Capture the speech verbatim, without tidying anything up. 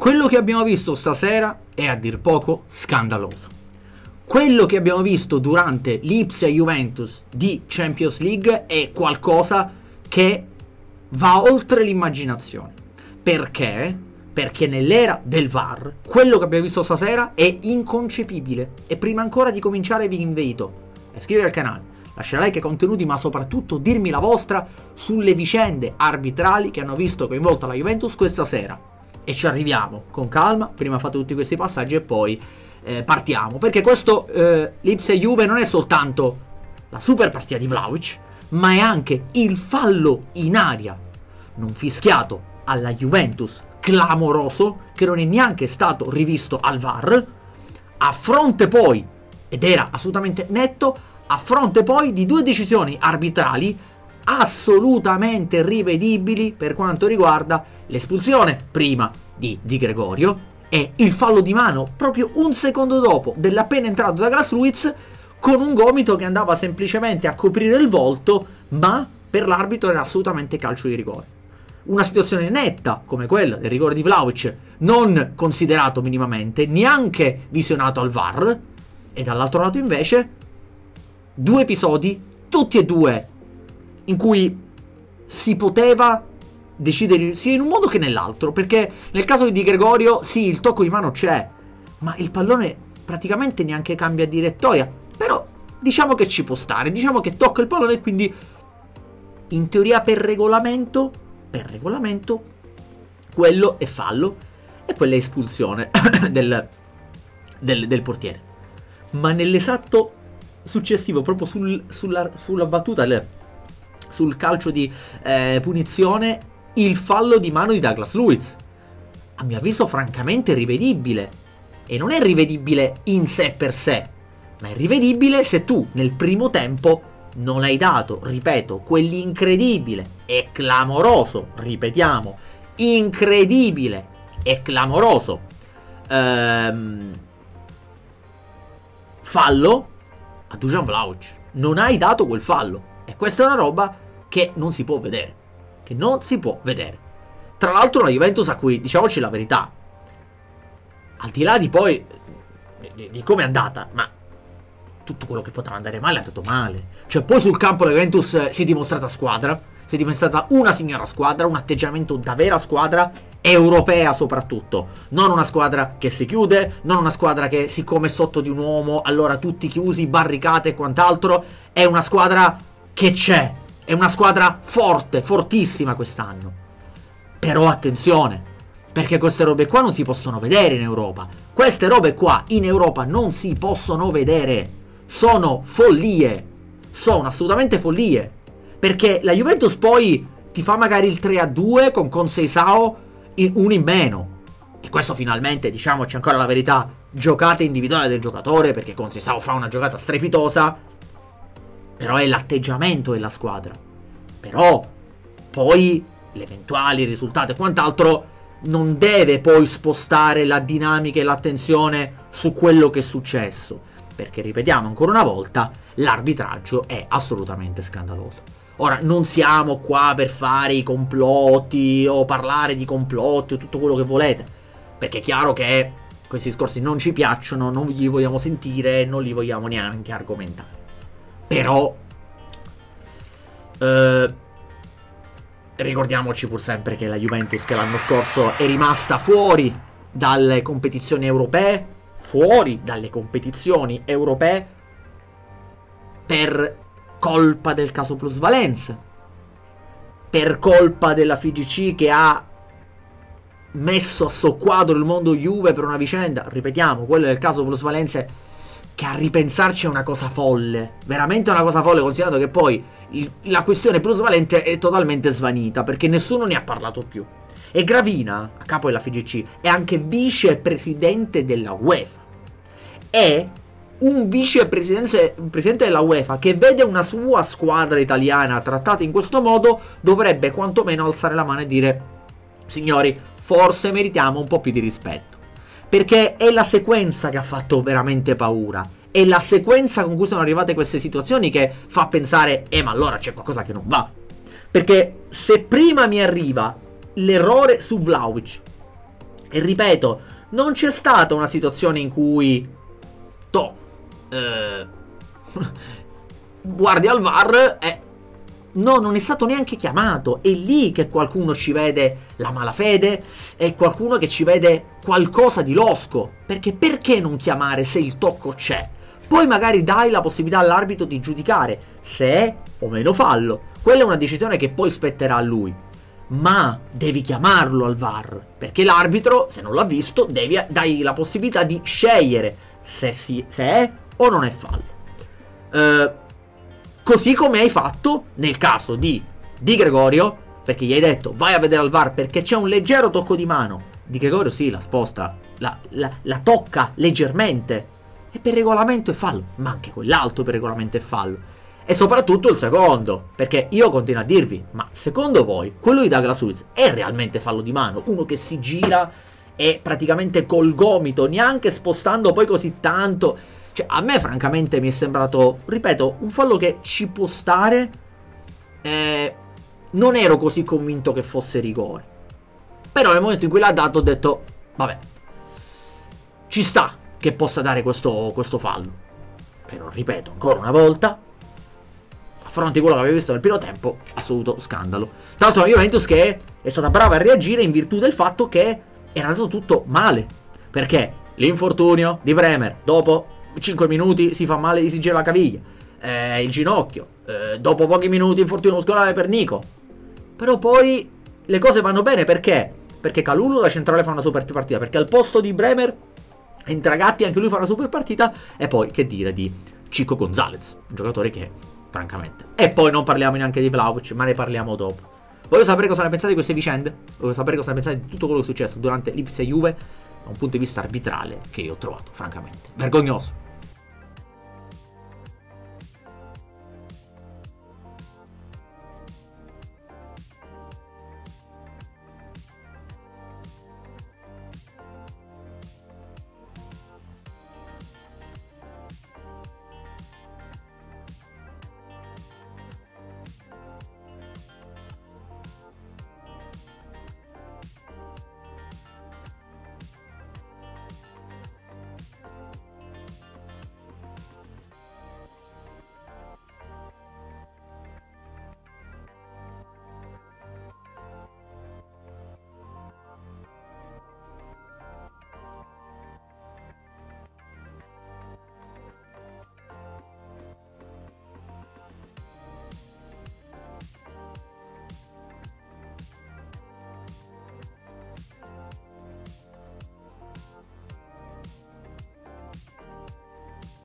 quello che abbiamo visto stasera è a dir poco scandaloso. Quello che abbiamo visto durante l'Ipsia Juventus di Champions League è qualcosa che va oltre l'immaginazione. Perché? Perché nell'era del V A R quello che abbiamo visto stasera è inconcepibile. E prima ancora di cominciare vi invito a iscrivervi al canale, lasciare like ai contenuti, ma soprattutto dirmi la vostra sulle vicende arbitrali che hanno visto coinvolta la Juventus questa sera. E ci arriviamo con calma, prima fate tutti questi passaggi e poi eh, partiamo. Perché questo eh, l'Ipsia Juve non è soltanto la super partita di Vlahovic, ma è anche il fallo in aria non fischiato alla Juventus, clamoroso, che non è neanche stato rivisto al V A R, a fronte poi, ed era assolutamente netto, a fronte poi di due decisioni arbitrali assolutamente rivedibili per quanto riguarda l'espulsione prima di Di Gregorio e il fallo di mano proprio un secondo dopo dell'appena entrato Douglas Luiz, con un gomito che andava semplicemente a coprire il volto, ma per l'arbitro era assolutamente calcio di rigore. Una situazione netta come quella del rigore di Vlahovic, non considerato minimamente, neanche visionato al V A R, e dall'altro lato invece due episodi, tutti e due, in cui si poteva decidere sia in un modo che nell'altro, perché nel caso di Di Gregorio sì, il tocco di mano c'è, ma il pallone praticamente neanche cambia direttoria, però diciamo che ci può stare, diciamo che tocca il pallone e quindi in teoria per regolamento per regolamento quello è fallo e quella è espulsione del, del, del portiere. Ma nell'esatto successivo, proprio sul, sulla, sulla battuta del, sul calcio di eh, punizione, il fallo di mano di Douglas Luiz, a mio avviso francamente rivedibile, e non è rivedibile in sé per sé, ma è rivedibile se tu nel primo tempo non hai dato, ripeto, quell'incredibile e clamoroso, ripetiamo, incredibile e clamoroso ehm, fallo a Dusan Vlahovic. Non hai dato quel fallo, e questa è una roba che non si può vedere, che non si può vedere. Tra l'altro una Juventus a cui, diciamoci la verità, al di là di poi di, di come è andata, ma tutto quello che poteva andare male è andato male. Cioè poi sul campo la Juventus si è dimostrata squadra, si è dimostrata una signora squadra, un atteggiamento da vera squadra, europea soprattutto, non una squadra che si chiude, non una squadra che siccome è sotto di un uomo allora tutti chiusi, barricate e quant'altro. È una squadra che c'è, è una squadra forte, fortissima quest'anno. Però attenzione, perché queste robe qua non si possono vedere in Europa. Queste robe qua in Europa non si possono vedere. Sono follie, sono assolutamente follie, perché la Juventus poi ti fa magari il tre a due con Conceição uno in meno, e questo finalmente, diciamoci ancora la verità, giocata individuale del giocatore, perché Conceição fa una giocata strepitosa, però è l'atteggiamento della squadra. Però poi l'eventuali risultati e quant'altro non deve poi spostare la dinamica e l'attenzione su quello che è successo, perché ripetiamo ancora una volta, l'arbitraggio è assolutamente scandaloso. Ora, non siamo qua per fare i complotti o parlare di complotti o tutto quello che volete, perché è chiaro che questi discorsi non ci piacciono, non li vogliamo sentire, non li vogliamo neanche argomentare. Però eh, ricordiamoci pur sempre che la Juventus, che l'anno scorso è rimasta fuori dalle competizioni europee, fuori dalle competizioni europee per colpa del caso plusvalenze, per colpa della F I G C che ha messo a soqquadro il mondo Juve per una vicenda, ripetiamo, quello del caso plusvalenze, che a ripensarci è una cosa folle, veramente una cosa folle, considerato che poi il, la questione plusvalente è totalmente svanita, perché nessuno ne ha parlato più. E Gravina, a capo della F I G C, è anche vicepresidente della UEFA. È un vicepresidente presidente della UEFA che vede una sua squadra italiana trattata in questo modo, dovrebbe quantomeno alzare la mano e dire: signori, forse meritiamo un po' più di rispetto. Perché è la sequenza che ha fatto veramente paura. È la sequenza con cui sono arrivate queste situazioni che fa pensare: eh ma allora c'è qualcosa che non va. Perché se prima mi arriva l'errore su Vlahovic, E ripeto, non c'è stata una situazione in cui to, eh, guardi al V A R e no, non è stato neanche chiamato. È lì che qualcuno ci vede la malafede, è qualcuno che ci vede qualcosa di losco. Perché perché non chiamare se il tocco c'è? Poi magari dai la possibilità all'arbitro di giudicare se è o meno fallo. Quella è una decisione che poi spetterà a lui. Ma devi chiamarlo al V A R, perché l'arbitro, se non l'ha visto, devi dai la possibilità di scegliere se, si, se è o non è fallo. Eh, così come hai fatto nel caso di Di Gregorio, perché gli hai detto vai a vedere al V A R perché c'è un leggero tocco di mano. Di Gregorio sì, la sposta, la, la, la tocca leggermente e per regolamento è fallo, ma anche quell'altro per regolamento è fallo. E soprattutto il secondo, perché io continuo a dirvi, ma secondo voi quello di Douglas Luiz è realmente fallo di mano? Uno che si gira e praticamente col gomito, neanche spostando poi così tanto. Cioè a me francamente mi è sembrato, ripeto, un fallo che ci può stare. eh, Non ero così convinto che fosse rigore, però nel momento in cui l'ha dato ho detto vabbè, ci sta che possa dare questo, questo fallo. Però ripeto ancora una volta, a fronte di quello che avevo visto nel primo tempo, assoluto scandalo. Tra l'altro la Juventus che è stata brava a reagire in virtù del fatto che era andato tutto male, perché l'infortunio di Bremer dopo cinque minuti si fa male, si gira la caviglia, eh, il ginocchio, eh, dopo pochi minuti infortunio muscolare per Nico. Però poi le cose vanno bene perché? Perché Kalulu da centrale fa una super partita, perché al posto di Bremer entra Gatti, anche lui fa una super partita. E poi che dire di Chico Gonzalez, un giocatore che francamente. E poi non parliamo neanche di Vlahovic, ma ne parliamo dopo. Voglio sapere cosa ne pensate di queste vicende. Voglio sapere cosa ne pensate di tutto quello che è successo durante l'Ipsia Juve da un punto di vista arbitrale che io ho trovato francamente vergognoso.